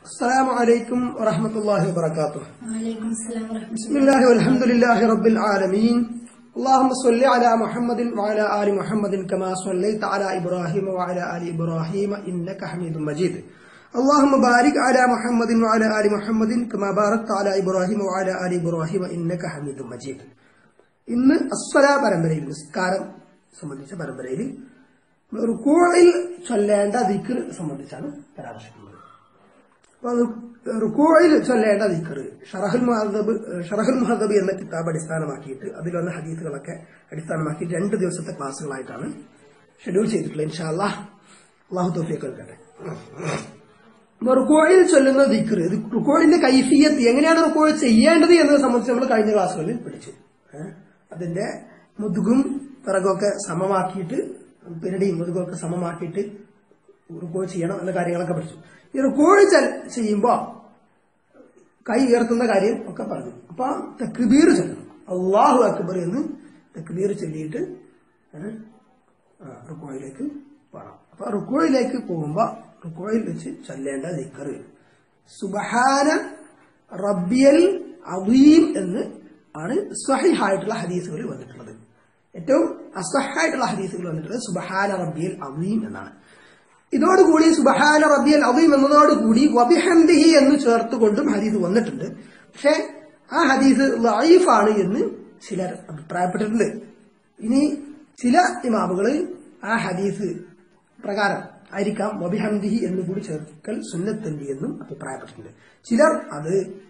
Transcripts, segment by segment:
السلام عليكم ورحمة الله وبركاته. وعليكم السلام ورحمة الله. بسم الله والحمد لله رب العالمين. اللهم صل على محمد وعلى آل محمد كما صليت على إبراهيم وعلى آل إبراهيم إنك حميد مجيد. اللهم بارك على محمد وعلى آل محمد كما باركت على إبراهيم وعلى آل إبراهيم إنك حميد مجيد. إن الصلاة പരമ്പരയിൽ നിസ്കാരം സംബന്ധിച്ച പരമ്പരയിൽ റുകൂഇൽ ചൊല്ലേണ്ട ദിക്ർ സംബന്ധിച്ചാണ് പരാമർശിക്കുന്നത്. റുകൂഇൽ ചൊല്ലേണ്ട ദിക്ർ ഷറഹുൽ മുഹദ്ദബ് എന്ന കിതാബ് അടിസ്ഥാനമാക്കിയിട്ട് അതിൽ വന്ന ഹദീസുകളൊക്കെ അടിസ്ഥാനമാക്കി 2 ദിവസത്തെ ക്ലാസ്സുകളായിട്ടാണ് ഷെഡ്യൂൾ ചെയ്തിട്ടുള്ളത്. ഇൻഷാ അല്ലാഹ് അല്ലാഹു തൗഫീഖ് നൽകട്ടെ. റുകൂഇൽ ചൊല്ലുന്ന ദിക്ർ, റുകൂഇന്റെ കൈഫിയത്ത്, എങ്ങനെയാണ് റുകൂഇ ചെയ്യേണ്ടത് എന്നതിനെ സംബന്ധിച്ച് നമ്മൾ കഴിഞ്ഞ ക്ലാസ്സുകളിൽ പഠിച്ചു. അതിന്റെ മുതുകും പിറകൊക്കെ സമമാക്കിയിട്ട്, പിരടിയും മുതുകൊക്കെ സമമാക്കിയിട്ട് റുകൂഇ ചെയ്യണം എന്ന കാര്യങ്ങളൊക്കെ പഠിച്ചു. ഈ റുകൂഇ ചെയ്യുമ്പോ കൈ ഉയർത്തുന്ന കാര്യം ഒക്കെ പറഞ്ഞു. അപ്പൊ തക്ബീർ ചൊല്ലണം, അല്ലാഹു അക്ബർ എന്ന് തക്ബീർ ചൊല്ലിയിട്ട് റുകൂഇലേക്ക് പോകണം. അപ്പൊ റുകൂഇലേക്ക് പോകുമ്പോ റുകൂഇൽ വെച്ച് ചൊല്ലേണ്ട ദിക്ർ സുബ്ഹാന റബ്ബിയൽ അദീം എന്ന് ആണ് സ്വഹീഹായിട്ടുള്ള ഹദീസുകളിൽ വന്നിട്ടുള്ളത്. ഏറ്റവും അസ്വഹായിട്ടുള്ള ഹദീസുകൾ വന്നിട്ടുള്ളത് സുബ്ഹാന റബ്ബിയൽ അദീം എന്നാണ്. ഇതോടുകൂടി സുബ്ഹാന റബ്ബിയൽ അദീം എന്നതോടുകൂടി വബിഹംദിഹി എന്ന് ചേർത്തുകൊണ്ടും ഹദീസ് വന്നിട്ടുണ്ട്. പക്ഷെ ആ ഹദീസ് ദഈഫാണ് എന്ന് ചിലർ അഭിപ്രായപ്പെട്ടിട്ടുണ്ട്. ഇനി ചില ഇമാമുകൾ ആ ഹദീസ് പ്രകാരം ആയിരിക്കാം വബിഹംദിഹി എന്ന് കൂടി ചേർക്കൽ സുന്നത്തുണ്ട് എന്നും അഭിപ്രായപ്പെട്ടിട്ടുണ്ട്. ചിലർ അത്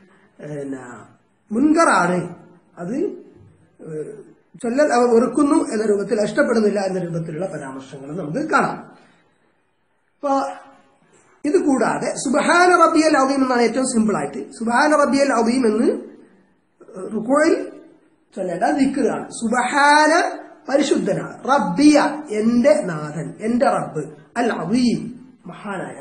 മുൻകറാണ്, അത് ചൊല്ലൽ അവ വെറുക്കുന്നു എന്ന രൂപത്തിൽ, ഇഷ്ടപ്പെടുന്നില്ല എന്ന രൂപത്തിലുള്ള പരാമർശങ്ങൾ നമുക്ക് കാണാം. അപ്പൊ ഇത് കൂടാതെ സുബ്ഹാന റബ്ബിയൽ അദീം എന്നാണ് ഏറ്റവും സിമ്പിൾ ആയിട്ട്. സുബ്ഹാന റബ്ബിയൽ അദീം എന്ന് റുകൂഇൽ ചൊല്ലേണ്ട ദിക്റാണ്. സുബ്ഹാന പരിശുദ്ധനാണ്, റബ്ബിയ എന്റെ നാഥൻ, എന്റെ റബ്ബ്, അൽ അദീം മഹാനായ,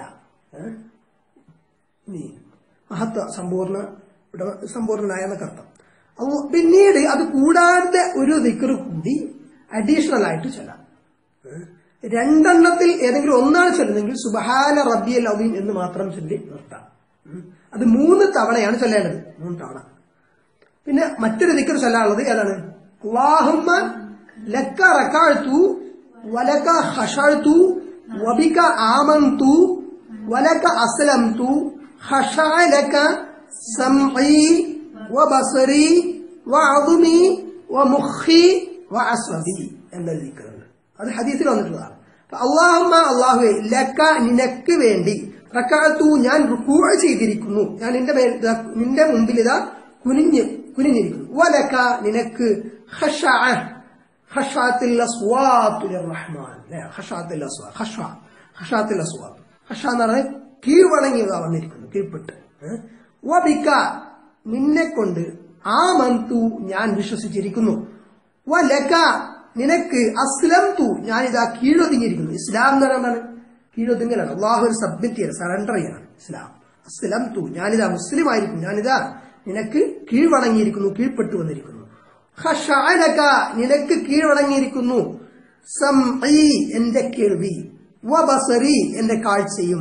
മഹത്വ സമ്പൂർണനായ എന്നൊക്കെ അർത്ഥം. പിന്നീട് അത് കൂടാതെ ഒരു ദിക്ർ കൂടി അഡീഷണൽ ആയിട്ട് ചൊല്ലാം. 2 എണ്ണത്തിൽ ഏതെങ്കിലും ഒന്നാണ് ചൊല്ലുന്നെങ്കിൽ സുബ്ഹാന റബ്ബിയൽ അദീം എന്ന് മാത്രം ചൊല്ലി നിർത്താം. അത് 3 തവണയാണ് ചൊല്ലേണ്ടത്, 3 തവണ. പിന്നെ മറ്റൊരു ദിക്ർ ചൊല്ലാനുള്ളത് ഏതാണ്? അല്ലാഹുമ്മ ലക റകഅതു വലക ഖശഅതു വബിക ആമന്തു വലക അസ്ലംതു ഖശഅ ലക സംഈ വബസരി വഅദ്മി വമുഖി വഅസ്വബി എന്ന ദിക്റുണ്ട്. അത് ഹദീസിൽ വന്നിട്ടുള്ളതാണ്. അല്ലാഹുമ്മ അല്ലാഹുവേ, ലക നിനക്ക് വേണ്ടി, റകഅതു ഞാൻ റുകൂഅ ചെയ്തിരിക്കുന്നു, ഞാൻ നിന്റെ മുമ്പിൽ ഇതാ കുനിഞ്ഞിരിക്കുന്നു, വലക നിനക്ക്, ഖശഅ ഖശഅത്തുൽ അസ്വാതു ലിർറഹ്മാൻ, ഖശഅത്തുൽ അസ്വാത്, ഖശഅത്തുൽ അസ്വാത്, ഖശ എന്ന് പറഞ്ഞാൽ കീഴ്വണങ്ങിയതാ വന്നിരിക്കുന്നു, കീഴ്പ്പെട്ട്. വബിക നിന്നെ കൊണ്ട്, ആമന്തു ഞാൻ വിശ്വസിച്ചിരിക്കുന്നു, വലക നിനക്ക്, അസ്ലംതു ഞാനിതാ കീഴൊതുങ്ങിയിരിക്കുന്നു. ഇസ്ലാം എന്ന് പറയുന്നത് കീഴൊതുങ്ങലാണ്, അള്ളാഹു ഒരു സബ്മിറ്റ് ചെയ്യണം, സറണ്ടർ ചെയ്യണം ഇസ്ലാം. അസ്ലംതു ഞാനിതാ മുസ്ലിം ആയിരിക്കും, ഞാനിതാ നിനക്ക് കീഴ്വണങ്ങിയിരിക്കുന്നു, കീഴ്പ്പെട്ടു വന്നിരിക്കുന്നു. ഖശഅ ലക നിനക്ക് കീഴ്വണങ്ങിയിരിക്കുന്നു, സംഈ എന്റെ കേൾവി, വബസരി എന്റെ കാഴ്ചയും,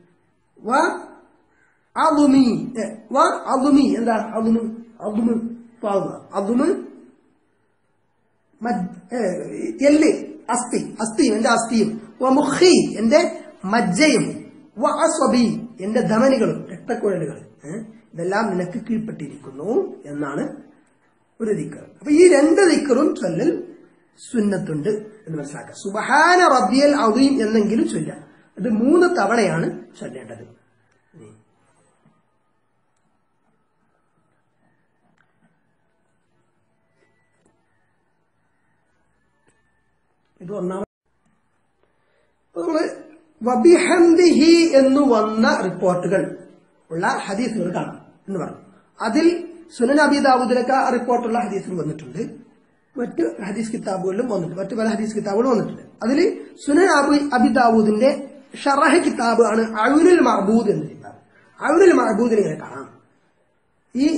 വഅദ്മി എന്താ അദ്മ് എല്ല്, അസ്ഥിയും എന്റെ അസ്ഥിയും, വമുഖി എന്റെ മജ്ജയും, വഅസ്വബി എന്റെ ധമനികളും, രക്തക്കുഴലുകൾ, ഇതെല്ലാം നിനക്ക് കീഴ്പ്പെട്ടിരിക്കുന്നു എന്നാണ് ഒരു ദിക്ർ. അപ്പൊ ഈ 2 ദിക്റും ചൊല്ലൽ സുന്നത്തുണ്ട് എന്ന് മനസ്സിലാക്കുക. സുബ്ഹാന റബ്ബിയൽ അദീം എന്നെങ്കിലും ചൊല്ലാം. അത് 3 തവണയാണ് ചൊല്ലേണ്ടത്. ഇത് ഒന്നാമത്. നമ്മള് വബിഹംദിഹി എന്ന് വന്ന റിപ്പോർട്ടുകൾ ഉള്ള ഹദീസുകൾ കാണാം എന്ന് പറഞ്ഞു. അതിൽ സുനൻ അബീ ദാവൂദിലൊക്കെ റിപ്പോർട്ടുള്ള ഹദീസുകൾ വന്നിട്ടുണ്ട്, മറ്റ് ഹദീസ് കിതാബുകളിലും വന്നിട്ടുണ്ട്, മറ്റു പല ഹദീസ് കിതാബുകളും വന്നിട്ടുണ്ട്. അതിൽ സുനൻ അബീ ദാവൂദിന്റെ ഷറഹ് കിതാബ് ആണ് ഔനുൽ മഅബൂദ് എന്ന കിതാബ്. ഔനുൽ മഅബൂദിൽ ഇങ്ങനെ കാണാം, ഈ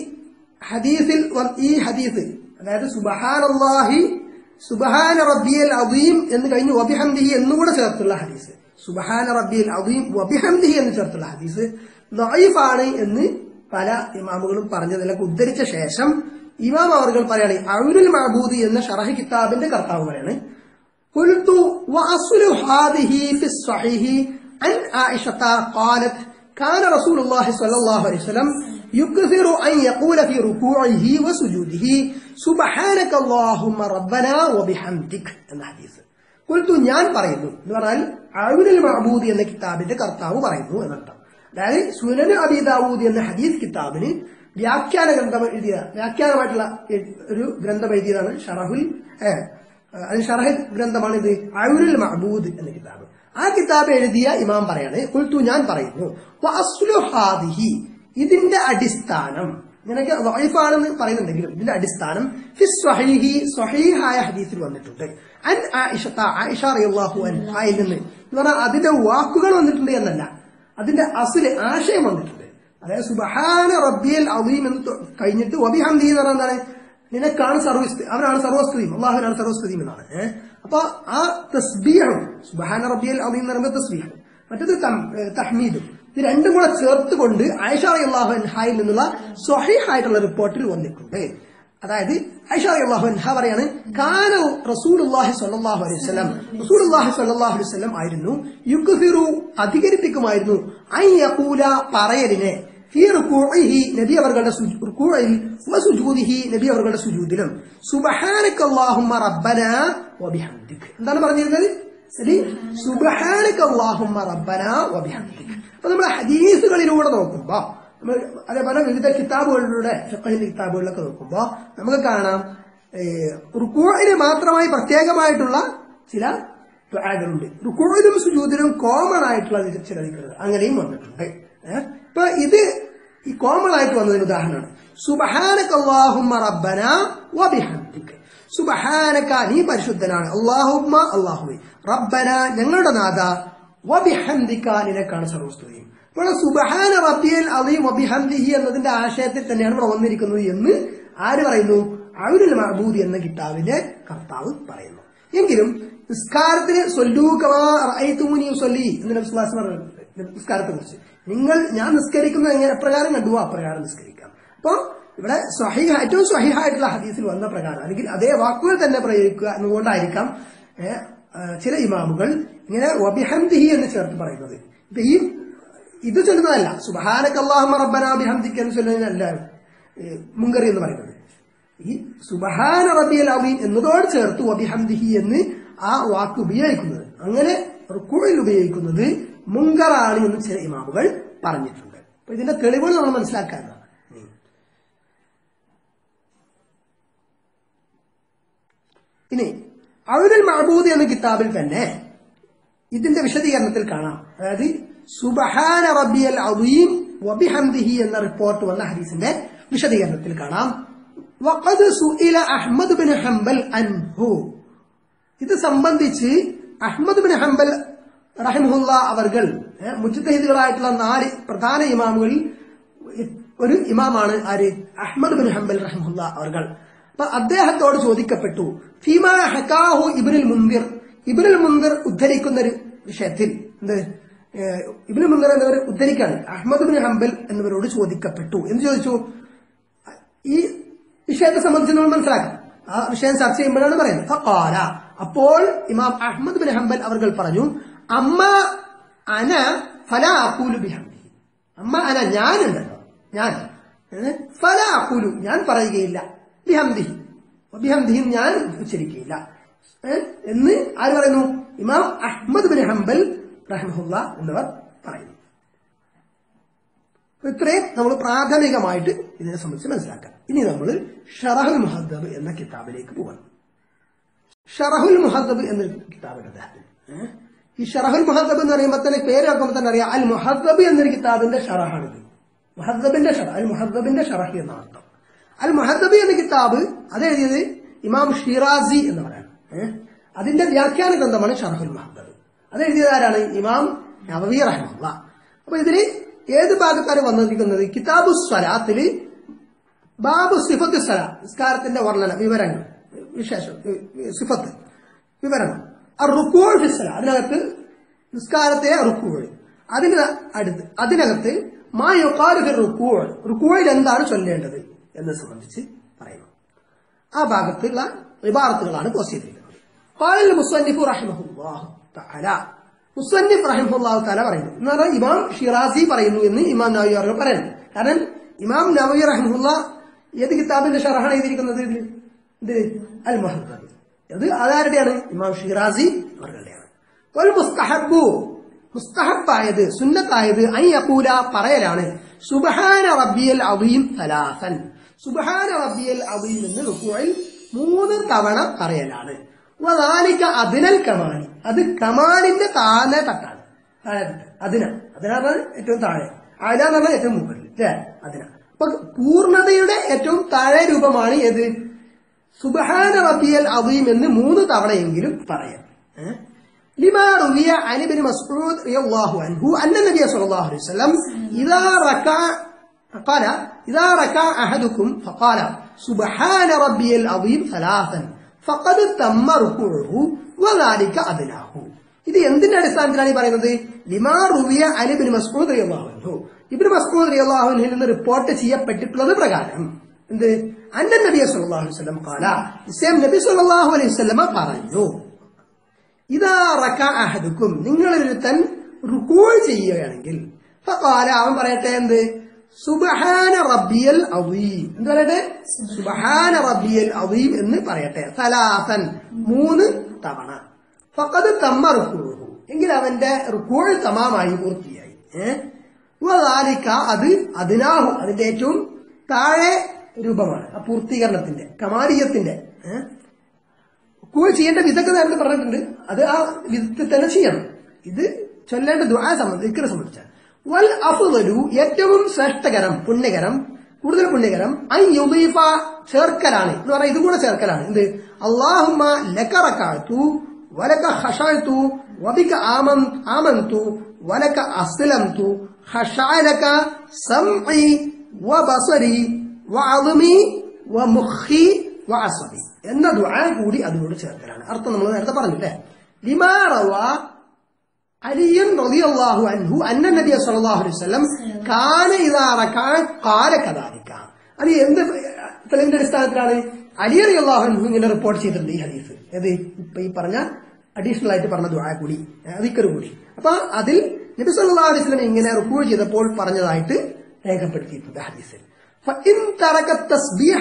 ഹദീസ് അതായത് സുബ്ഹാനല്ലാഹി സുബ്ഹാന റബ്ബിയൽ അദീം എന്ന് കഴിഞ്ഞ് വബിഹംദിഹി എന്നുകൂടെ ചേർത്തുള്ള ഹദീസ്, സുബ്ഹാന റബ്ബിയൽ അദീം വബിഹംദിഹി എന്ന് ചേർത്തുള്ള ഹദീസ് ദഈഫാണ് എന്ന് പല ഇമാമുകളും പറഞ്ഞതിലൊക്കെ ഉദ്ധരിച്ച ശേഷം ഇമാം അവർകൾ പറയാണ് ഔനുൽ മഅബൂദ് എന്ന ശറഹ് കിതാബിന്റെ കർത്താവ് പറയാണ് قلت وأصل هذه في الصحيح عن عائشة قالت كان رسول الله صلى الله عليه وسلم يكثر أن يقول في ركوعه وسجوده سبحانك اللهم ربنا وبحمدك الحديث قلت ഞാൻ പറയുന്നു എന്ന് പറഞ്ഞാൽ ഔനുൽ മഅബൂദ് എന്ന കിതാബിന്റെ കർത്താവ് പറയുന്നു എന്നർത്ഥം. അതായത് സുനൻ അബീ ദാവൂദ് എന്ന ഹദീസ് കിതാബിന് വ്യാഖ്യാനമായിട്ടുള്ള ഒരു ഗ്രന്ഥം എഴുതിയതാണ് ഷറഹ് ഗ്രന്ഥമാണ് ഇത് ഔനുൽ മഅബൂദ് എന്ന കിതാബ്. ആ കിതാബ് എഴുതിയ ഇമാം പറയാണ് ഖുൽതു ഞാൻ പറയുന്നു വഅസ്ലു ഹാദിഹി ഇതിന്റെ അടിസ്ഥാനം ഇങ്ങനെയൊക്കെ ദഈഫാണെന്ന് പറയുന്നുണ്ടെങ്കിലും ഇതിന്റെ അടിസ്ഥാനം ഫി സ്വഹീഹി സ്വഹീഹായ ഹദീസിൽ വന്നിട്ടുണ്ട് അൻ ആയിഷ റളിയല്ലാഹു അൻഹയിൽ നിന്ന് എന്ന് പറഞ്ഞാൽ അതിന്റെ വാക്കുകൾ വന്നിട്ടുണ്ട് എന്നല്ല, അതിന്റെ അസ്ല് ആശയം വന്നിട്ടുണ്ട്. അതായത് സുബ്ഹാന റബ്ബിയൽ അദീം എന്ന് കഴിഞ്ഞിട്ട് വബിഹംദിഹി എന്ന് പറഞ്ഞാൽ എന്താണ്, നിനക്കാണ് അവനാണ് സർവസ്തുതിയും, അള്ളാഹുവിനാണ് സർവസ്തുതിയും എന്നാണ്. അപ്പൊ ആ തസ്ബീഹും സുബ്ഹാന റബ്ബിയൽ അദീം എന്ന് പറയുമ്പോൾ തസ്ബീഹും മറ്റത് തഹ്മീദും ഇത് രണ്ടും കൂടെ ചേർത്തുകൊണ്ട് ആയിഷ റളിയല്ലാഹു അൻഹയിൽ നിന്നുള്ള സ്വഹീഹായിട്ടുള്ള റിപ്പോർട്ടിൽ വന്നിട്ടുണ്ട്. അതായത് ആയിഷ റളിയല്ലാഹു അൻഹ പറയാണ് കാന റസൂലുള്ളാഹി സ്വല്ലല്ലാഹു അലൈഹി വസല്ലം റസൂലുള്ളാഹി സ്വല്ലല്ലാഹു അലൈഹി വസല്ലം ആയിരുന്നു യുക്സിറു അധികരിപ്പിക്കുമായിരുന്നു അൻ യഖൂല പറയലിനെ ഫീ റുകൂഇഹി നബി അവരുടെ റുകൂഇൽ വസുജൂദിഹി നബി അവരുടെ സുജൂദിലും സുബ്ഹാനക അല്ലാഹുമ്മ റബ്ബനാ വബിഹംദിക എന്താണ് പറഞ്ഞിരുന്നത്, സുബ്ഹാനക അല്ലാഹുമ്മ റബ്ബനാ വബിഹംദിക. അപ്പൊ നമ്മൾ ഹദീസുകളിലൂടെ നോക്കുമ്പോ അതേപോലെ വിവിധ കിതാബുകളിലൂടെ ഫിഖ്ഹിന്റെ കിതാബുകളിലൊക്കെ നോക്കുമ്പോ നമുക്ക് കാണാം റുകൂഇന് മാത്രമായി പ്രത്യേകമായിട്ടുള്ള ചില ദുആകളുണ്ട്, റുകൂഇലും സുജൂദിലും കോമൺ ആയിട്ടുള്ള ചില ദിക്റുകൾ അങ്ങനെയും വന്നിട്ടുണ്ട്. ഇപ്പൊ ഇത് ഈ കോമൺ ആയിട്ട് വന്നതിന് ഉദാഹരണമാണ് സുബ്ഹാനക അല്ലാഹുമ്മ റബ്ബനാ വബിഹംദിക. സുബ്ഹാനക നീ പരിശുദ്ധനാണ്, അല്ലാഹുമ്മ അല്ലാഹുവേ, റബ്ബന ഞങ്ങളുടെ നാഥ, വബിഹംദിക നിനക്കാണ് സർവസ്തുതിയും. ഇപ്പോൾ സുബ്ഹാന റബ്ബിയൽ അദീം വബിഹംദിഹി എന്നതിന്റെ ആശയത്തിൽ തന്നെയാണ് ഇവിടെ വന്നിരിക്കുന്നത് എന്ന് ആര് പറയുന്നു, ഔനുൽ മഅബൂദ് എന്ന കിതാബിന്റെ കർത്താവ് പറയുന്നു. എങ്കിലും നിസ്കാരത്തിന് സ്വല്ലൂ കമാ റഅയ്തുമൂനി ഉസല്ലി എന്ന് നബി സ്വല്ലല്ലാഹു അലൈഹി വസല്ലം നിസ്കാരത്തെ കുറിച്ച് ഞാൻ നിസ്കരിക്കുന്നത് എങ്ങനെ എപ്രകാരം കണ്ടുവോ അപ്രകാരം നിസ്കരിക്കാം. അപ്പൊ ഇവിടെ ഏറ്റവും സ്വഹീഹായിട്ടുള്ള ഹദീസിൽ വന്ന പ്രകാരം അല്ലെങ്കിൽ അതേ വാക്കുകൾ തന്നെ പ്രയോഗിക്കുക എന്നുകൊണ്ടായിരിക്കാം ചില ഇമാമുകൾ ഇങ്ങനെ വബിഹംദിഹി എന്ന് ചേർത്ത് പറയുന്നത്. ഇപ്പൊ ഇത് ചൊല്ലുന്നതല്ല, സുബ്ഹാനക അല്ലാഹുമ്മ റബ്ബനാ ബിഹംദിക എന്ന് ചൊല്ലുന്നതല്ല മുങ്കറി എന്ന് പറയുന്നത്. ഈ സുബ്ഹാന റബ്ബിയൽ അദീം എന്നതോട് ചേർത്ത് വബിഹംദിഹി എന്ന് ആ വാക്ക് ഉപയോഗിക്കുന്നത്, അങ്ങനെ റുകൂഇൽ ഉപയോഗിക്കുന്നത് മുങ്കറാണ് എന്ന് ചില ഇമാമുകൾ പറഞ്ഞിട്ടുണ്ട്. അപ്പൊ ഇതിന്റെ തെളിവുകൾ നമ്മൾ മനസ്സിലാക്കാനാണ്. ഇനി ഔനുൽ മഅബൂദ് എന്ന കിതാബിൽ തന്നെ ഇതിന്റെ വിശദീകരണത്തിൽ കാണാം. അതായത് സുബ്ഹാന റബ്ബിയൽ അദീം വബിഹംദിഹി എന്ന റിപ്പോർട്ട് വന്ന ഹദീസിന്റെ വിശദീകരണത്തിൽ കാണാം വഖദ് സുഇല അഹ്മദ് ബിൻ ഹംബൽ അൻഹു. ഇത് സംബന്ധിച്ച് അഹ്മദ് ബിൻ ഹംബൽ റഹിമഹുല്ലാ അവർകൾ മുജ്തഹിദുകളായിട്ടുള്ള 4 പ്രധാന ഇമാമുകളിൽ ഒരു ഇമാമാണ് ആര്, അഹ്മദ് ബിൻ ഹംബൽ റഹിമഹുല്ലാ അവർകൾ. അപ്പൊ അദ്ദേഹത്തോട് ചോദിക്കപ്പെട്ടു ഫീമാ ഹകാഹു ഇബ്നുൽ മുൻദിർ, ഇബ്നുൽ മുൻദിർ ഉദ്ധരിക്കുന്ന ഒരു വിഷയത്തിൽ ഇബ്നുൽ മുൻദിർ എന്നിവർ ഉദ്ധരിക്കാണ് അഹ്മദ് ബിൻ ഹംബൽ എന്നിവരോട് ചോദിക്കപ്പെട്ടു. എന്ന് ചോദിച്ചു, ഈ വിഷയത്തെ സംബന്ധിച്ച് നമ്മൾ മനസ്സിലാക്കാം. ആ വിഷയം ചർച്ച ചെയ്യുമ്പോഴാണ് പറയുന്നത് ഫഖാല, അപ്പോൾ ഇമാം അഹ്മദ് ബിൻ ഹംബൽ അവർകൾ പറഞ്ഞു അമ്മ അന ഫലാ അഖൂലു ബിഹംദിഹി, അമ്മ അന ഞാനുണ്ടല്ലോ ഞാൻ ഫലാ അഖൂലു ഞാൻ പറയുകയില്ല, ബിഹംദിഹി ബിഹംദിഹി ഞാൻ ഉച്ചരിക്കുകയില്ല എന്ന് ആര് പറയുന്നു, ഇമാം അഹ്മദ് ബിൻ ഹംബൽ റഹിമഹുല്ലാ എന്നിവർ പറയുന്നു. ഇത്രയും നമ്മൾ പ്രാഥമികമായിട്ട് ഇതിനെ സംബന്ധിച്ച് മനസ്സിലാക്കാം. ഇനി നമ്മൾ ഷറഹുൽ മുഹദ്ദബ് എന്ന കിതാബിലേക്ക് പോകണം. ഷറഹുൽ മുഹദ്ദബ് എന്ന കിതാബിന്റെ അദ്ദേഹത്തിന് ഈ ഷറഹുൽ മുഹദ്ദബ് എന്ന് പറയുമ്പോൾ തന്നെ പേര് വെക്കുമ്പോൾ തന്നെ അറിയാം അൽ മുഹദ്ദബ് എന്നൊരു കിതാബിന്റെ ഷറഹാണിത്. മുഹദ്ദബിന്റെ ഷറഹ്, അൽ മുഹദ്ദബിന്റെ ഷറഹ് എന്ന അർത്ഥം. അൽ മുഹദ്ദബ് എന്ന കിതാബ് അത് എഴുതിയത് ഇമാം ഷിറാസി എന്ന് പറയാം. അതിന്റെ വ്യാഖ്യാന ഗ്രന്ഥമാണ് ഷറഹുൽ മുഹദ്ദബ്. അത് എഴുതിയത് ആരാണ്, ഇമാം നവവി റഹിമഹുല്ലാ. അപ്പൊ ഇതില് ഏത് ഭാഗത്താണ് വന്നിരിക്കുന്നത്, കിതാബു സ്വലാത്തില് ബാബു സിഫത്ത് സ്വലാ, നിസ്കാരത്തിന്റെ വർണ്ണന വിവരങ്ങൾ വിശേഷം സിഫത്ത് വിവരണം. റുക്കൂ ഫി സ്വലാ, അതിനകത്ത് നിസ്കാരത്തെ റുക്കൂഴ്, അതിനകത്ത് മാ യുഖാലു ഫി റുക്കൂഴ്, റുക്കൂഴിൽ എന്താണ് ചൊല്ലേണ്ടത് എന്നെ സംബന്ധിച്ച് പറയുന്നു. ആ ഭാഗത്തുള്ള ഇബാറത്തുകളാണ് പോസ്റ്റ് ചെയ്തിരിക്കുന്നത്. ഖാലൽ മുസന്നിഫു റഹിമഹുല്ലാഹു തആല, മുസന്നിഫ് റഹിമഹുല്ലാഹു തആല പറയുന്നു എന്ന് പറഞ്ഞാൽ ഇമാം ഷിറാസി പറയുന്നു എന്ന് ഇമാം നവവി അവർ പറയുന്നു. കാരണം ഇമാം നവവി റഹിമഹുല്ലാ ഏത് കിതാബിന്റെ ഷറഹാണ് എഴുതിയിരിക്കുന്നത്? ഇത് അൽ മുഹദ്ദബ്. അത് ആരുടെയാണ്? ഇമാം ഷിറാസി അവരുടെയാണ്. വൽ മുസ്തഹബ്ബു, മുസ്തഹബായത് സുന്നത്തായത് അൻ യഖൂല പറയലാണ് സുബ്ഹാന റബ്ബിയൽ അദീം സലാസൻ, സുബ്ഹാന റബ്ബിയൽ അദീം എന്ന് റുകൂഇൽ 3 തവണ പറയലാണ്. വദാലിക അദ്നൽ കമാലി, അത് കമാലിന്റെ താഴെ തട്ടാണ്. താഴെ തട്ട് അതിനാണ് ഏറ്റവും താഴെ, അഅല എന്നാണ് ഏറ്റവും മുകളിൽ അല്ലേ? അതിന. അപ്പൊ പൂർണ്ണതയുടെ ഏറ്റവും താഴെ രൂപമാണ് ഏത്? സുബ്ഹാന റബ്ബിയൽ അദീം എന്ന് 3 തവണയെങ്കിലും പറയാം. لما روي عن ابن مسعود رضي الله عنه أن النبي صلى الله عليه وسلم إذا ركع أحدكم فقال سبحان ربي العظيم 3 فقد تم ركوعه وذلك أدناه. ഇത് എന്തിന്റെ അടിസ്ഥാനത്തിലാണ് ഈ പറയുന്നത്? ലിമാ റുവിയ അൻ ഇബ്നു മസ്ഊദ് റളിയല്ലാഹു അൻഹു, ഇബ്നു മസ്ഊദ് റളിയല്ലാഹു അൻഹുവിൽ നിന്ന് റിപ്പോർട്ട് ചെയ്യപ്പെട്ടിട്ടുള്ളത് പ്രകാരം എന്ത്? അന്ന നബി സല്ലല്ലാഹു അലൈഹി വസല്ലം ഖാല, ഇസ്ലാം നബി സല്ലല്ലാഹു അലൈഹി വസല്ലം പറഞ്ഞു ഇദാ റകഅ അഹദുക്കും, നിങ്ങളൊരുത്തൻ റുകൂഅ് ചെയ്യുകയാണെങ്കിൽ ഫഖാല, അവൻ പറയട്ടെ എന്ത്? സുബ്ഹാന റബ്ബിയൽ അദീം, എന്ത് പറയട്ടെ? സുബ്ഹാന റബ്ബിയൽ അദീം എന്ന് പറയട്ടെ. 3 തവണ. ഫഖദ് തമ്മ റുകൂഉഹു, എങ്കിൽ അവന്റെ റുകൂഅ് തമാമായി പൂർത്തിയായി. വദാലിക, അത് അദ്നാഹു, അതിന്റെ ഏറ്റവും താഴെ രൂപമാണ്. ആ പൂർത്തീകരണത്തിന്റെ കമാലിയത്തിന്റെ റുകൂഅ് ചെയ്യേണ്ട വിധൊക്കെ നേരത്തെ പറഞ്ഞിട്ടുണ്ട്. അത് ആ വിധത്തിൽ തന്നെ ചെയ്യണം. ഇത് ചൊല്ലേണ്ട ദുആ ദിക്റിനെ സംബന്ധിച്ചാണ്. വൽ അഫ്ളു, ഏറ്റവും ശ്രേഷ്ഠകരം, പുണ്യകരം, കൂടുതൽ പുണ്യകരം അൻ യുദീഫ, ചേർക്കലാണ് എന്ന് പറഞ്ഞാൽ ഇതും കൂടെ ചേർക്കലാണ്. എന്ത്? അല്ലാഹുമ്മ ലക റകഅതു വലക ഖശഅതു വബിക ആമൻതു വലക അസ്ലംതു ഖശഅലക സംഇ വബസരി വഅദ്മി വമുഖി വഅസബി എന്ന ദുആ കൂടി അതിനോട് ചേർക്കലാണ്. അർത്ഥം നമ്മൾ നേരത്തെ പറഞ്ഞില്ലേ? ലിമാ റവാ അലിയൻ റളിയല്ലാഹു അൻഹു അന്ന നബിയ സല്ലല്ലാഹു അലൈഹി വസല്ലം കാന ഇദാ റകഅ ഖാല കദാലിക. അത് എന്ത് തെളിവിന്റെ അടിസ്ഥാനത്തിലാണ്? അലി റളിയല്ലാഹു അൻഹു ഇങ്ങനെ റിപ്പോർട്ട് ചെയ്തിട്ടുണ്ട് ഈ ഹദീസ്. ഏത് ഇപ്പൊ ഈ പറഞ്ഞ അഡീഷണൽ ആയിട്ട് പറഞ്ഞ ദുആ കൂടി, ദിക്ർ കൂടി. അപ്പൊ അതിൽ നബി സല്ലല്ലാഹു അലൈഹി വസല്ലം ഇങ്ങനെ റുകൂഅ് ചെയ്തപ്പോൾ പറഞ്ഞതായിട്ട് രേഖപ്പെടുത്തിയിട്ടുണ്ട് ഹദീസിൽ. ഫഇൻ തറക തസ്ബീഹ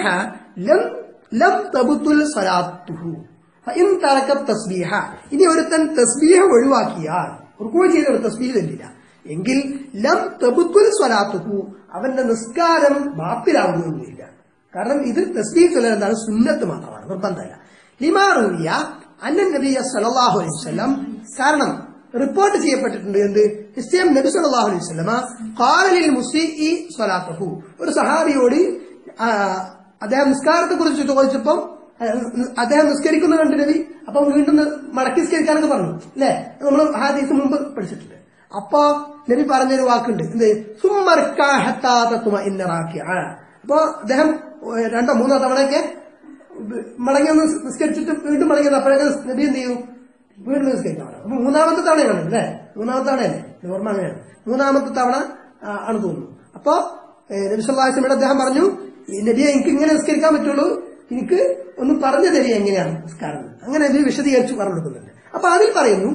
ലം തബ്തുൽ സ്വലാത്തുഹു, ഫഇൻ തറക തസ്ബീഹ, ഇനി ഒരുത്തൻ തസ്ബീഹ ഒഴിവാക്കിയാൽ, റുകൂഅ് ചെയ്ത ഒരു തസ്ബീഹ് തന്നില്ല എങ്കിൽ ലം തബ്തുൽ സ്വലാത്തുഹു, അവന്റെ നിസ്കാരം ബാത്തിലാവുകയൊന്നുമില്ല. കാരണം ഇത് തസ്ബീഹ് ചൊല്ലൽ എന്താണ്? സുന്നത്ത് മാത്രമാണ്, നിർബന്ധമല്ല. ലിമാ റുവിയ അന്ന നബിയ സല്ലല്ലാഹു അലൈഹി വസല്ലം, കാരണം റിപ്പോർട്ട് ചെയ്യപ്പെട്ടിട്ടുണ്ട് എന്ത്? നിശ്ചയം നബി സല്ലല്ലാഹു അലൈഹി വസല്ലമ ഖാല ലിൽ മുസീഇ സ്വലാത്തുഹു, ഒരു സഹാബിയോട് അദ്ദേഹം നിസ്കാരത്തെ കുറിച്ച് ചോദിച്ചപ്പം അദ്ദേഹം നിസ്കരിക്കുന്ന കണ്ടു നബി, അപ്പം വീണ്ടും മടക്കി നിസ്കരിക്കാനൊക്കെ പറഞ്ഞു അല്ലെ? നമ്മൾ ഹദീസ് മുമ്പ് പഠിച്ചിട്ടുണ്ട്. അപ്പൊ നബി പറഞ്ഞൊരു വാക്കുണ്ട്, എന്ത്? അപ്പൊ അദ്ദേഹം 2-3 തവണയൊക്കെ മടങ്ങി ഒന്ന് നിസ്കരിച്ചിട്ട് വീണ്ടും മടങ്ങിയത്. അപ്പോഴൊക്കെ നബി എന്ത് ചെയ്യും? വീണ്ടും നിസ്കരിക്കാൻ പറഞ്ഞു. അപ്പൊ 3ാമത്തെ തവണയാണ് അല്ലേ? 3ാമത്തെ തവണയല്ലേ? ഓർമ്മ അങ്ങനെയാണ്. 3ാമത്തെ തവണ ആണ് തോന്നുന്നു. അപ്പൊ നബി സല്ലല്ലാഹു അലൈഹി വസല്ലം അദ്ദേഹം പറഞ്ഞു, നബിയെ എനിക്ക് ഇങ്ങനെ നിസ്കരിക്കാൻ പറ്റുള്ളൂ, എനിക്ക് ഒന്ന് പറഞ്ഞു തരിക എങ്ങനെയാണ് നിസ്കാരം. അങ്ങനെ ഇത് വിശദീകരിച്ച് പറഞ്ഞു കൊടുക്കുന്നുണ്ട്. അപ്പൊ അതിൽ പറയുന്നു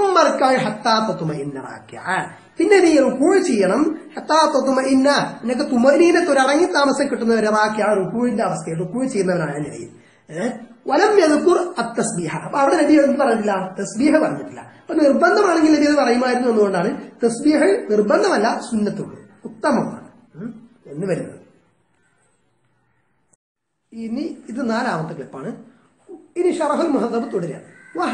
പിന്നെ നീ റുകൂഅ് ചെയ്യണം. നിനക്ക് തുമനീനത്ത് ഒരു അടങ്ങി താമസം കിട്ടുന്നവരെ റുകൂഇന്റെ അവസ്ഥയിൽ റുകൂഅ് ചെയ്യുന്നവരാണ് നിലയിൽ. വലം യദ്കുർ അത്തസ്ബീഹ, അപ്പൊ അവിടെ നബി എന്ത് പറഞ്ഞിട്ടില്ല? തസ്ബീഹ് പറഞ്ഞിട്ടില്ല. അപ്പൊ നിർബന്ധമാണെങ്കിൽ നബി അത് പറയുമായിരുന്നു എന്നുകൊണ്ടാണ് തസ്ബീഹ് നിർബന്ധമല്ല, സുന്നത്തുള്ളൂ, ഉത്തമമാണ് എന്ന് വരുന്നത്. ഇനി ഇത് 4ാമത്തെ ക്ലിപ്പാണ്. ഇനി ഷറഹുൽ മുഹദ്ദബ് തുടരുകയാണ്.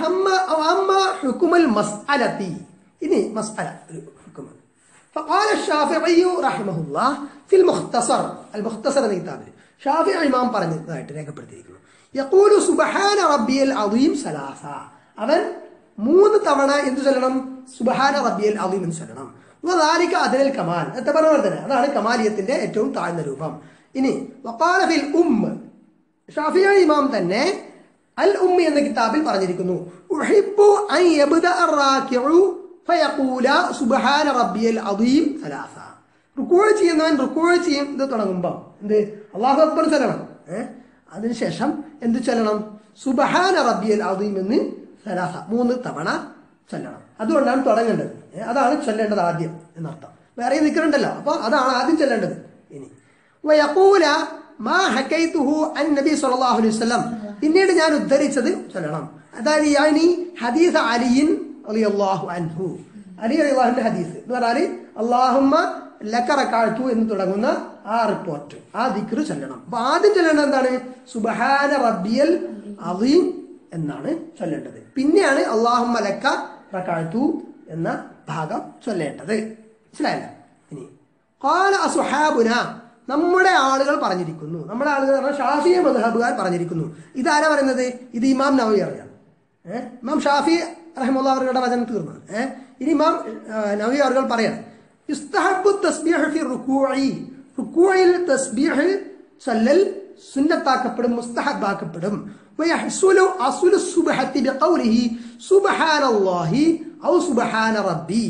ഇനി മസ്അല ഹുക്മ്. فقال الشافعي رحمه الله في المختصر എന്ന കിതാബിൽ ഷാഫിഈ ഇമാം പറഞ്ഞതായിട്ട് രേഖപ്പെടുത്തിയിരിക്കുന്നു. യഖൂലു സുബ്ഹാന റബ്ബിയൽ അദീം 3, അവൻ 3 തവണ എന്ത് ചൊല്ലണം? സുബ്ഹാന റബ്ബിയൽ അദീം എന്ന് ചൊല്ലണം. വദാലിക അദ്നൽ കമാൽ, നേരത്തെ പറഞ്ഞ പോലെ തന്നെ അതാണ് കമാലിയത്തിന്റെ ഏറ്റവും താഴ്ന്ന രൂപം. ഇനി വഖാല ഫിൽ ഷാഫിഈ ഇമാം തന്നെ അൽ എന്ന കിതാബിൽ പറഞ്ഞിരിക്കുന്നു, ഉഹിബ്ബു അൻ യബ്ദഅ അർ-റാകിഉ ഫയഖൂല സുബ്ഹാന റബ്ബിയൽ അദീം സലാസ. റുക്കൂ ചെയ്യുന്നവൻ റുക്കൂ ചെയ്യുന്നത് തുടങ്ങുമ്പോൾ എന്ത് അല്ലാഹു അക്ബർ ചൊല്ലണം. അതിനുശേഷം എന്ത് ചൊല്ലണം? സുബ്ഹാന റബ്ബിയൽ അദീം എന്ന് സലാസ 3 തവണ ചൊല്ലണം. അതുകൊണ്ടാണ് തുടങ്ങേണ്ടത്. അതാണ് ചൊല്ലേണ്ടത് ആദ്യം എന്നർത്ഥം. വേറെ നിൽക്കുന്നുണ്ടല്ലോ, അപ്പൊ അതാണ് ആദ്യം ചൊല്ലേണ്ടത്. ഇനി വയഖൂല മാ ഹകൈതുഹു അൻ നബി സല്ലല്ലാഹു അലൈഹി വസല്ലം, പിന്നീട് ഞാൻ ഉദ്ധരിച്ചത് ചൊല്ലണം. അതായത് യാനി ഹദീസ് അലിയിൻ റളിയല്ലാഹു അൻഹു, അലി റളിയല്ലാഹുവിന്റെ ഹദീസ് എന്ന് പറഞ്ഞാൽ അല്ലാഹുമ്മ ലക റകഅതു എന്ന് തുടങ്ങുന്ന ആ റിപ്പോർട്ട്, ആ ദിക്ർ ചൊല്ലണം. അപ്പൊ ആദ്യം ചൊല്ലേണ്ടത് എന്താണ്? സുബ്ഹാന റബ്ബിയൽ അദീം എന്നാണ് ചൊല്ലേണ്ടത്. പിന്നെയാണ് അല്ലാഹുമ്മ ലക റകഅതു എന്ന ഭാഗം ചൊല്ലേണ്ടത്. മനസ്സിലായല്ലോ? ഇനി ഖാല അസ്ഹാബുന, നമ്മുടെ ആളുകൾ പറഞ്ഞിരിക്കുന്നു. നമ്മുടെ ആളുകൾ പറഞ്ഞാൽ ഷാഫിഈ മദ്ഹബുകാർ പറഞ്ഞിരിക്കുന്നു. ഇതാരാ പറയുന്നത്? ഇത് ഇമാം നവവി അറിയാണ്. ഇമാം ഷാഫി റഹിമഹുല്ലാഹ് അവരുടെ വചനം തീർന്നു. ഇനി ഇമാം നവവി അവർ പറയാണ് യുസ്തഹബ്ബു തസ്ബീഹ് ഫി റുകൂഇ, റുകൂഇൽ തസ്ബീഹ് ചൊല്ലൽ സുന്നത്താക്കപ്പെടും, മുസ്തഹബാക്കപ്പെടും. വയഹ്സുലു അസ്ലു സുബ്ഹത്തി ബിഖൗലിഹി സുബ്ഹാനല്ലാഹി ഔ സുബ്ഹാന റബ്ബി.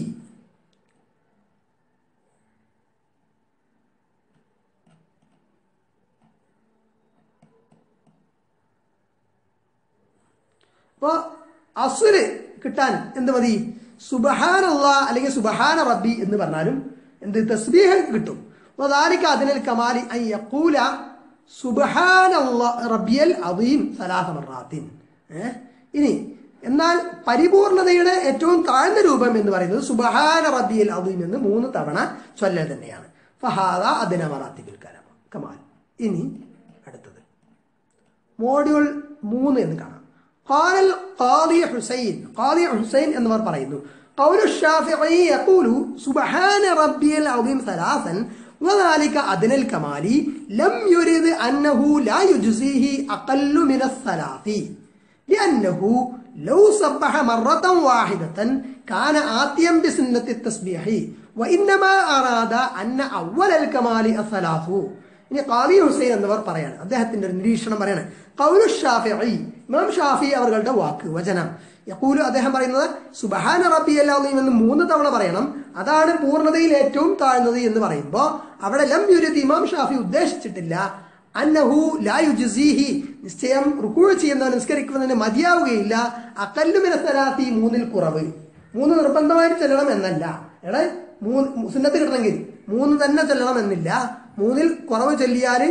അപ്പൊ അസ്ല് കിട്ടാൻ എന്ത് മതി? സുബ്ഹാനല്ലാഹ് അല്ലെങ്കിൽ സുബ്ഹാന റബ്ബി എന്ന് പറഞ്ഞാലും എന്ത് തസ്ബീഹ് കിട്ടും. വദാലിക അദ്നൽ കമാലി അൻ യഖൂല സുബ്ഹാനല്ലാഹ് റബ്ബിയൽ അദീം 3 മർറാത്തിൻ. ഇനി എന്നാൽ പരിപൂർണതയുടെ ഏറ്റവും താഴ്ന്ന രൂപം എന്ന് പറയുന്നത് സുബ്ഹാന റബ്ബിയൽ അദീം എന്ന് 3 തവണ ചൊല്ലൽ തന്നെയാണ്. ഫഹാദ അദ്ന മറാത്തിബിൽ കമാൽ. ഇനി അടുത്തത് മോഡ്യൂൾ 3 എന്ന് കാണാം. ഖാദി ഹുസൈൻ എന്നിവർ പറയുന്നു ഖൗലു ശാഫിഈ യഖൂലു സുബ്ഹാന റബ്ബിയൽ അദീം 3 وذلك أدنى الكمال لم يرد أنه لا يجزيه أقل من 3 لأنه لو سبح مرة واحدة كان آتيا بسنة التسبيح وإنما أراد أن أول الكمال 3. ഇനി ഖാദി ഹുസൈൻ എന്നിവർ പറയാണ്, അദ്ദേഹത്തിന്റെ ഒരു നിരീക്ഷണം പറയാണ്. ഖൗലു ശാഫിഈ, ഇമാം ഷാഫി അവരുടെ വാക്ക് വചനം. യഖൂലു, അദ്ദേഹം പറയുന്നത് സുബ്ഹാന റബ്ബിയൽ അദീം എന്ന് 3 തവണ പറയണം. അതാണ് പൂർണ്ണതയിൽ ഏറ്റവും താഴ്ന്നത് എന്ന് പറയുമ്പോൾ അവിടെ ലം യുരിദ്, ഇമാം ഷാഫി ഉദ്ദേശിച്ചിട്ടില്ല അന്നഹു ലാ യുജ്സിഹി, നിശ്ചയം റുകൂ ചെയ്യുന്നവൻ നിസ്കരിക്കുന്നതിന് മതിയാവുകയില്ല അഖല്ലു മിന 3, 3 കുറവ്. 3 നിർബന്ധമായിട്ട് ചെല്ലണം എന്നല്ല. സുന്നത്ത് കിട്ടണമെങ്കിൽ 3 തന്നെ ചെല്ലണം എന്നില്ല. 3 കുറവ് ചൊല്ലിയാൽ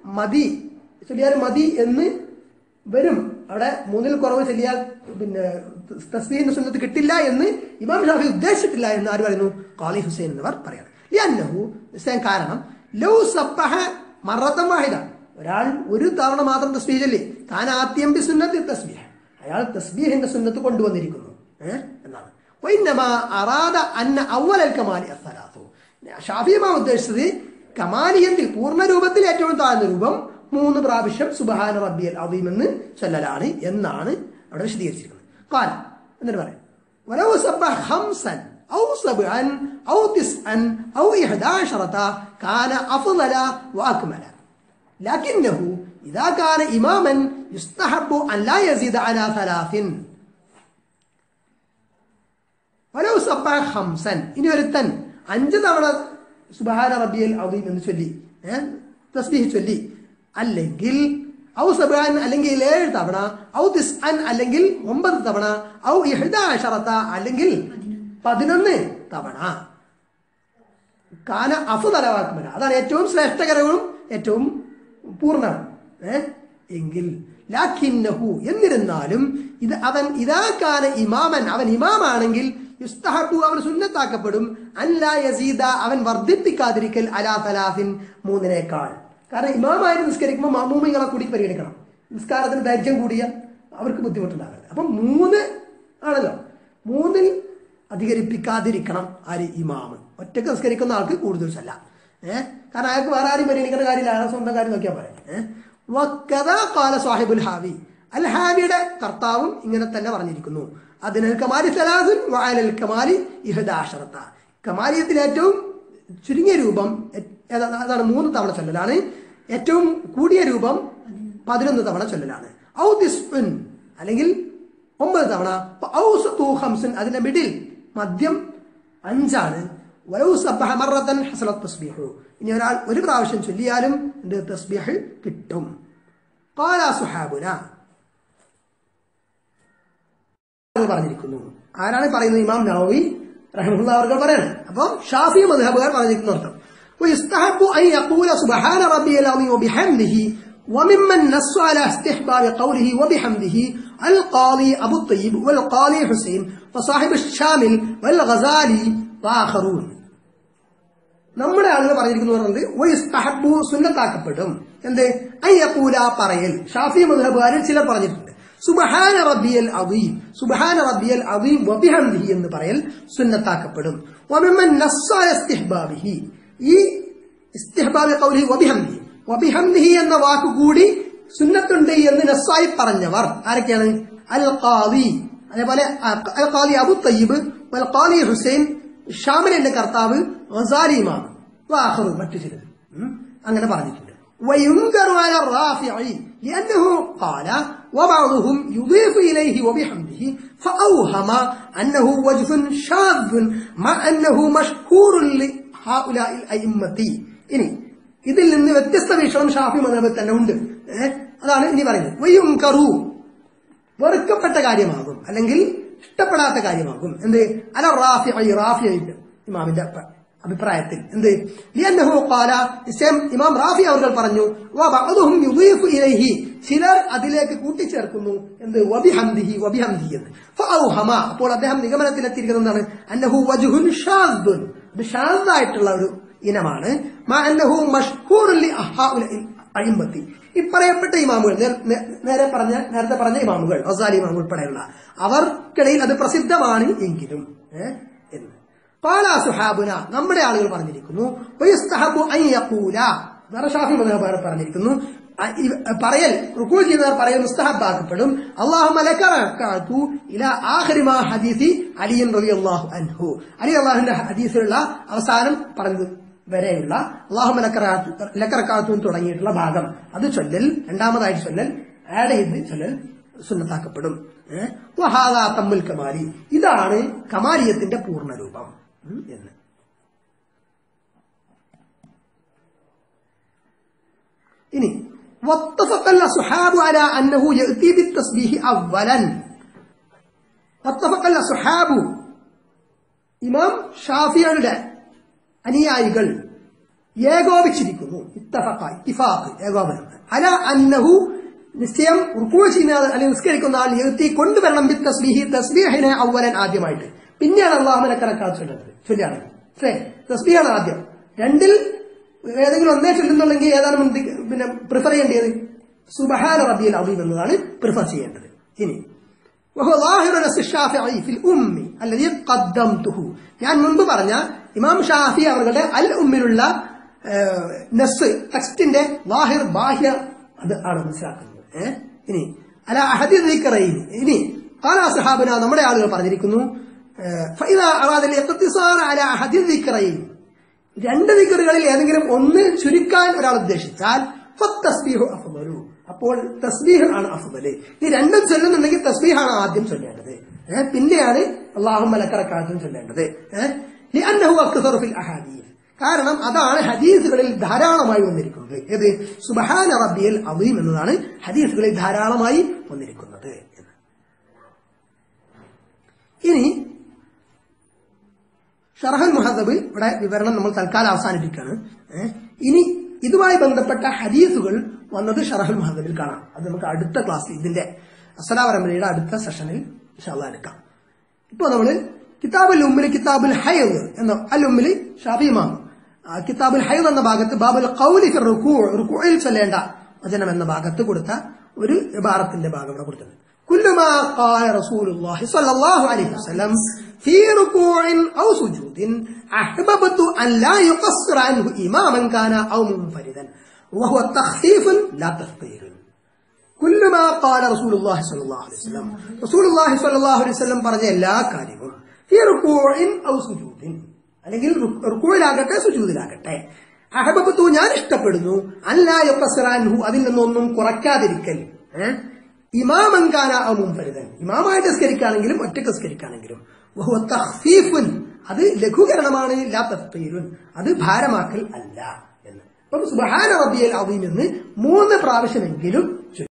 മതി എന്ന് വരും. അവിടെ 3 കുറവ് ചൊല്ലിയാൽ പിന്നെ തസ്ബീഹിന്റെ സുന്നത്ത് കിട്ടില്ല എന്ന് ഇമാം ഷാഫി ഉദ്ദേശിച്ചിട്ടില്ല എന്ന് ആര് പറയുന്നു? ഖാദി ഹുസൈൻ എന്നിവർ പറയാണ്. കാരണം ലൗ സബ്ബഹ മറത്തൻ വാഹിദ, ഒരാൾ 1 തവണ മാത്രം തസ്ബീഹ് ചൊല്ലി, താൻ ആദ്യം ബി സുന്നത്തി തസ്ബീഹ്, അയാൾ തസ്ബീഹിന്റെ സുന്നത്ത് കൊണ്ടുവന്നിരിക്കുന്നു എന്നാണ്. വഇന്നമാ അറാദ അന്ന അവ്വലൽ കമാലി 3. ഷാഫി ഇമാം ഉദ്ദേശിച്ചത് കമാലിയത്തിൽ പൂർണ്ണ രൂപത്തിൽ ഏറ്റവും താഴ്ന്ന രൂപം 3 പ്രാവശ്യം സുബ്ഹാന റബ്ബിയൽ അദീം എന്ന് ചൊല്ലലാണ് എന്നാണ് അവിടെ വിശദീകരിച്ചിരിക്കുന്നത്. ഖാല എന്നിട്ട് പറയാം വലൗ സബ്ബഹ 5 ഔ 7 ഔ 9 ഔ 11 കാന അഫ്ളല വഅക്മല ലകിന്നഹു ഇദാ കാന ഇമാമൻ യുസ്തഹബ്ബു അൻ ലാ യസീദ അലാ 3. വലൗ സബ്ബഹ 5, ഇനി ഒരുത്തൻ 5 തവണ സുബ്ഹാന റബ്ബിയൽ അദീം എന്ന് ചൊല്ലി, തസ്ബീഹ് ചൊല്ലി, അല്ലെങ്കിൽ ഔ 7 അല്ലെങ്കിൽ 7 തവണ, ഔ 9 അല്ലെങ്കിൽ 9 തവണ, ഔ 11 അല്ലെങ്കിൽ 11 തവണ, കാന അഫ്ളല വഅക്മല, അതാണ് ഏറ്റവും ശ്രേഷ്ഠകരവും ഏറ്റവും പൂർണ്ണവും. എങ്കിൽ ലാകിന്നഹു, എന്നിരുന്നാലും അവൻ ഇദാ കാന ഇമാമൻ, അവൻ ഇമാമാണെങ്കിൽ യുസ്തഹബ്ബു, അവൻ സുന്നത്താക്കപ്പെടും, അൻ ലാ യസീദ, അവൻ വർദ്ധിപ്പിക്കാതിരിക്കൽ അലാ 3, 3-നേക്കാൾ. കാരണം ഇമാമായിട്ട് നിസ്കരിക്കുമ്പോൾ മഅ്മൂമിങ്ങളെ കൂടി പരിഗണിക്കണം. നിസ്കാരത്തിന് ദൈർഘ്യം കൂടിയ അവർക്ക് ബുദ്ധിമുട്ടുണ്ടാകരുത്. അപ്പം 3 ആണല്ലോ, 3-ൽ അധികരിപ്പിക്കാതിരിക്കണം ആര്? ഇമാമ്. ഒറ്റക്ക് നിസ്കരിക്കുന്ന ആൾക്ക് കൂടുതൽ ചൊല്ല. കാരണം അയാൾക്ക് വേറെ ആരും പരിഗണിക്കേണ്ട കാര്യമില്ല, അയാളെ സ്വന്തം കാര്യം നോക്കിയാൽ പറയാം. വക്കദാ ഖാല സാഹിബുൽ ഹാവി, അൽ ഹാവിയുടെ കർത്താവും ഇങ്ങനെ തന്നെ പറഞ്ഞിരിക്കുന്നു. അതിനൽ കമാലി 3 വഅലൽ കമാലി 11. കമാലിയത്തിൽ ഏറ്റവും ചുരുങ്ങിയ രൂപം അതാണ് 3 തവണ ചൊല്ലലാണ്. ഏറ്റവും കൂടിയ രൂപം 11 തവണ ചൊല്ലലാണ്. ഔ 9 അല്ലെങ്കിൽ 9 തവണ, ഔ 5, അതിന്റെ മിഡിൽ മദ്യം 5 ആണ്. വലൗ സബ്ബഹ മറത്തൻ ഹസലത് തസ്ബീഹു. ഇനി ഒരാൾ ഒരു പ്രാവശ്യം ചൊല്ലിയാലും എന്ത് തസ്ബീഹ് കിട്ടും. ഖാല സുഹാബുന പറഞ്ഞിരിക്കുന്നു. ആരാണ് പറയുന്നത്? ഇമാം നവവി റഹിമഹുല്ലാഹ് അവർ പറയാണ്. അപ്പോൾ ഷാഫി മദ്ഹബുകാർ പറഞ്ഞിരിക്കുന്ന അർത്ഥം ويستحب أن يقول سبحان ربي العظيم وبحمده. وممن نص على استحباب قوله وبحمده القاضي أبو الطيب والقاضي حسين وصاحب الشامل والغزالي وآخرون. നമ്മുടെ ആളുകൾ പറഞ്ഞിരിക്കുന്നത് വയസ്തഹബ്ബു സുന്നത്താക്കപ്പെടും. എന്ത്? അയ്യഖൂല പറയൽ. ഷാഫി മദ്ഹബുകാരിൽ ചിലർ പറഞ്ഞിട്ടുണ്ട് സുബ്ഹാന റബ്ബിയൽ അദീം, സുബ്ഹാന റബ്ബിയൽ അദീം വബിഹംദിഹി എന്ന് പറയൽ സുന്നത്താക്കപ്പെടും. വമിമ്മൻ നസ്സ അല ഇസ്തിഹ്ബാബിഹി, ഈ ഇസ്തിഹ്ബാബി ഖൗലിഹി വബിഹംദിഹി, വബിഹംദിഹി എന്ന വാക്ക് കൂടി സുന്നത്തുണ്ട് എന്ന് നസ്സായി പറഞ്ഞവർ ആരൊക്കെയാണ്? അൽ ഖാദി, അതേപോലെ അൽ ഖാദി അബു തയ്യിബ് വൽ ഖാദി ഹുസൈൻ, ഷാമിലിന്റെ കർത്താവ് ഗസാലി ഇമാം, വാഖറു മറ്റു ചിലർ അങ്ങനെ പറഞ്ഞിട്ടുണ്ട്. وينكر على الرافع لأنه قال وبعضهم يضيف إليه وبحمده فأوهم أنه وجه شاذ مع أنه مشهور لهؤلاء الأئمة. ഇനി ഇതിൽ നിന്ന് വ്യത്യസ്ത വീക്ഷണം ഷാഫി മദ്ഹബിൽ തന്നെ ഉണ്ട്. അതാണ് ഇനി പറയുന്നത്. വയുൻകറു വെറുക്കപ്പെട്ട കാര്യമാകും, അല്ലെങ്കിൽ ഇഷ്ടപ്പെടാത്ത കാര്യമാകും. എന്ത്? അല റാഫി, റാഫി ഇമാമിന്റെ അഭിപ്രായത്തിൽ എന്ത്? ലിഅന്നഹു ഖാല, ഇമാം റാഫി അവർ പറഞ്ഞു വബഅദുഹും യുദീഫു ഇലൈഹി, ചിലർ അതിലേക്ക് കൂട്ടിച്ചേർക്കുന്നു എന്ത്? വബിഹംദിഹി, വബിഹംദിഹി എന്ന്. ഫഔഹമ, അപ്പോൾ അദ്ദേഹം നിഗമനത്തിലെത്തിയിരിക്കുന്നത് എന്താണ്? അന്നഹു വജ്ഹുൻ ഷാദ്ദുൻ, ഇത് ഷാദ്ദായിട്ടുള്ള ഒരു ഇനമാണ്. മാ അന്നഹു മഷ്ഹൂറുൻ ലിഅഹാഉൽ അഇമ്മത്തി, ഈ പറയപ്പെട്ട ഇമാമുകൾ, നേരത്തെ പറഞ്ഞ ഇമാമുകൾ ഗസാലി ഇമാം ഉൾപ്പെടെയുള്ള അവർക്കിടയിൽ അത് പ്രസിദ്ധമാണ് എങ്കിലും എന്ന്. ഖാല സുഹാബുന, നമ്മുടെ ആളുകൾ പറഞ്ഞിരിക്കുന്നു വയസ്തഹബു അൻ യഖൂല, ഷാഫി മദ്ഹബ് പറഞ്ഞിരിക്കുന്നു പറയൽ, റുകൂഅ് ചെയ്യുന്നവർ പറയൽ മുസ്തഹബാക്കപ്പെടും. അല്ലാഹുമ്മ ലക റകഅതു ഇലാ ആഖിരി മാ ഹദീസി അലി റളിയല്ലാഹു അൻഹു, അലി അല്ലാഹുവിന്റെ ഹദീസിലുള്ള അവസാനം പറഞ്ഞത് വരെയുള്ള അല്ലാഹുമ്മ ലക റകഅതു തുടങ്ങിയിട്ടുള്ള ഭാഗം അത് ചൊല്ലൽ, രണ്ടാമതായിട്ട് ചൊല്ലൽ, ആഡ് ചെയ്ത് ചൊല്ലൽ സുന്നത്താക്കപ്പെടും. വഹാദാ തമ്മുൽ കമാലി, ഇതാണ് കമാലിയത്തിന്റെ പൂർണ്ണരൂപം എന്ന്. ഇനി واتفق الأصحاب على أنه يأتي بالتسبيح أولا. واتفق الأصحاب, ഇമാം ഷാഫിയുടെ അനുയായികൾ ഏകോപിച്ചിരിക്കുന്നു. ഇത്തിഫാഖ്, ഏകോപനം. അല അന്നഹു, നിശ്ചയം റുകൂഅ് ചെയ്യുന്ന അല്ലെങ്കിൽ നിസ്കരിക്കുന്ന ആൾ യഅതി കൊണ്ടുവരണം ബി തസ്ബീഹി, തസ്ബീഹിനെ അവലൻ ആദ്യമായിട്ട്, പിന്നെയാണ് അല്ലാഹുമ്മ ലക റകഅതു ചൊല്ലുന്നത്. തസ്ബീഹാണ് ആദ്യം. രണ്ടിൽ ഏതെങ്കിലും ഒന്നേ ചൊല്ലുന്നുണ്ടെങ്കിൽ ഏതാണ് പിന്നെ പ്രിഫർ ചെയ്യേണ്ടത്? സുബ്ഹാന റബ്ബിയൽ അദീം എന്നതാണ് പ്രിഫർ ചെയ്യേണ്ടത്. ഇനി ഞാൻ മുൻപ് പറഞ്ഞ ഇമാം ഷാഫി അവരുടെ അൽ ഉമ്മിലുള്ള നസ്, ടെക്സ്റ്റിന്റെ വാഹിർ, ബാഹ്യ, അത് ആണ് മനസ്സിലാക്കുന്നത്. ഇനി അല അഹദി ദിക്റൈൻ, ഇനി ഖാല സഹാബന, നമ്മുടെ ആളുകൾ പറഞ്ഞിരിക്കുന്നു ഫഇദാ അറാദ ലിഖ്തിസാറ അല അഹദി ദിക്റൈൻ, രണ്ട് ദിക്റുകളിൽ ഏതെങ്കിലും ഒന്ന് ചുരുക്കാൻ ഒരാൾ ഉദ്ദേശിച്ചാൽ ഫത്തസ്ബീഹു അഫ്ദലു, അപ്പോൾ തസ്ബീഹ് ആണ് അഫ്ദൽ. ഈ രണ്ടും ചൊല്ലുന്നുണ്ടെങ്കിൽ തസ്ബീഹാണ് ആദ്യം ചൊല്ലേണ്ടത്, പിന്നെയാണ് അല്ലാഹുമ്മ ലക റകഅതു ചൊല്ലേണ്ടത്. ലിഅന്നഹു അക്സറു ഫിൽ അഹാദീസ്, കാരണം അതാണ് ഹദീസുകളിൽ ധാരാളമായി വന്നിരിക്കുന്നത്. ഏത്? സുബ്ഹാന റബ്ബിയൽ അദീം എന്നതാണ് ഹദീസുകളിൽ ധാരാളമായി വന്നിരിക്കുന്നത്. ഇനി ഷറഹുൽ മുഹദ്ദബ് ഇവിടെ വിവരണം നമ്മൾ തൽക്കാലം അവസാനിപ്പിക്കുകയാണ്. ഇനി ഇതുമായി ബന്ധപ്പെട്ട ഹദീസുകൾ വന്നത് ഷറഹുൽ മുഹദ്ദബിൽ കാണാം. അത് നമുക്ക് അടുത്ത ക്ലാസ്സിൽ, ഇതിന്റെ അസ്സലാ പരമ്പരയുടെ അടുത്ത സെഷനിൽ ഇൻഷാ അല്ലാഹ് എടുക്കാം. ഇപ്പോൾ നമ്മള് കിതാബുൽ ഉമ്മിൽ കിതാബുൽ ഹൈദ് എന്ന അൽ ഉമ്മിൽ ഷാഫി ഇമാം കിതാബുൽ ഹൈദ് എന്ന ഭാഗത്ത് ബാബുൽ ഖൗലി ഫി റുകൂഇൽ ചൊല്ലേണ്ട വചനം എന്ന ഭാഗത്ത് കൊടുത്ത ഒരു ഇബാറത്തിന്റെ ഭാഗം ഇവിടെ കൊടുത്തിട്ടുണ്ട്. കുല്ലു മാ ഖാല റസൂലുള്ളാഹി സ്വല്ലല്ലാഹു അലൈഹി വസല്ലം في ركوع أو سجود أحببت أن لا يقصر عنه إماما كان أو منفردا وهو تخفيف لا تثقيل. كل ما قال رسول الله صلى الله عليه وسلم, رسول الله صلى الله عليه وسلم പറഞ്ഞ എല്ലാ കാര്യവും في ركوع أو سجود, അല്ലെങ്കിൽ റുകൂഇലാകട്ടെ സുജൂദിലാകട്ടെ, അഹബബത്തു ഞാൻ ഇഷ്ടപ്പെടുന്നു, അല്ലാ യുഖസ്സിറ അൻഹു അതിൽ നിന്നൊന്നും കുറയ്ക്കാതിരിക്കൽ, ഇമാമൻ കാന ഔ മുൻഫരിദൻ ഇമാമായിട്ട് നിസ്കരിക്കുകയാണെങ്കിലും ഒറ്റയ്ക്ക് നിസ്കരിക്കുകയാണെങ്കിലും, വഹുവ തഖ്ഫീഫുൻ, അത് ലഘൂകരണമാണ്, ലാ തഫ്തീലുൻ, അത് ഭാരമാക്കൽ അല്ല എന്ന്. അപ്പം സുബ്ഹാന റബ്ബിയൽ അദീം എന്ന് 3 പ്രാവശ്യമെങ്കിലും